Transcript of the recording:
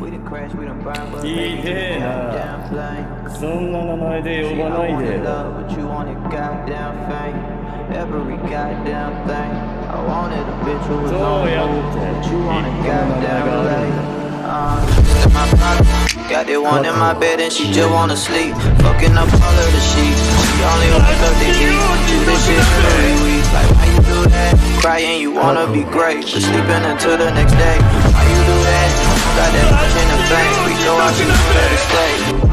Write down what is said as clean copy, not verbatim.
ひでえな。そんな名前で呼ばないでよ。そうやって一個の名前があるんだ。 Got that one in my bed and she just wanna sleep. Fucking up all of the sheets. She only wake up to eat. Do this shit every week. Like why you do that? Crying you wanna be great, but sleeping until the next day. Why you do that? Got that much in the bank. We go out, she know that it's safe.